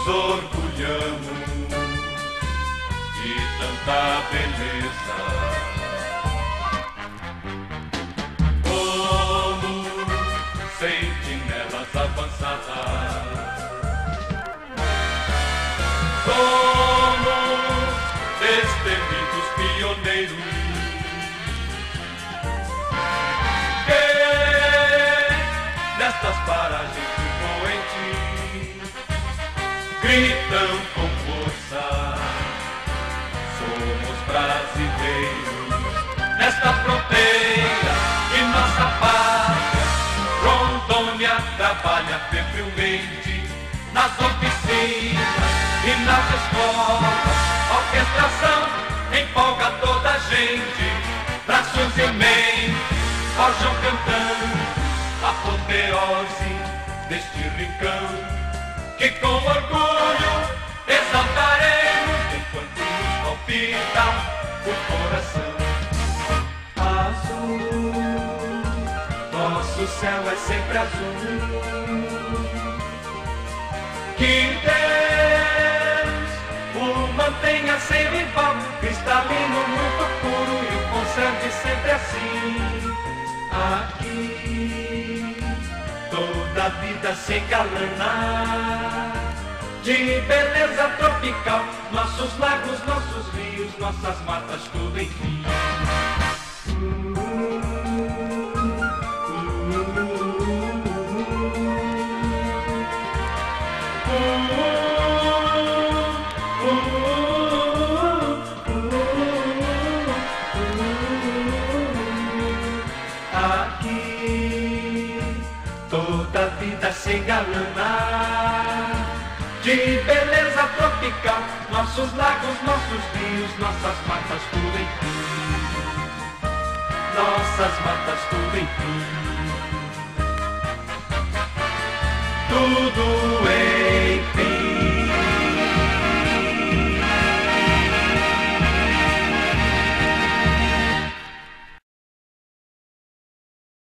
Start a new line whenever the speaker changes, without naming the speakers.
nos orgulhamos de tanta beleza. Como sentinelas avançadas, somos destemidos pioneiros que nestas paragens impoentes gritam com força: somos brasileiros. Nesta fronteira e nossa pátria, Rondônia trabalha febrilmente nas oficinas e nas escolas. Orquestração empolga toda a gente, braços em mente forjam cantando a apoteose deste rincão, que com orgulho exaltaremos enquanto nos palpita o coração. Azul, nosso céu é sempre azul. Que Deus o mantenha sem rival, cristalino, muito puro, e o conserve sempre assim. Aqui toda a vida se engalana de beleza tropical, nossos lagos, nossos rios, nossas matas, tudo enfim. Aqui toda a vida se engalana de beleza tropical, nossos lagos, nossos rios, nossas matas, tudo enfim. Nossas matas, tudo enfim. Tudo